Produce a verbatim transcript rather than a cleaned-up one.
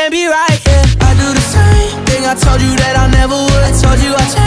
can't be right, yeah. I do the same thing I told you that I never would. I told you I changed.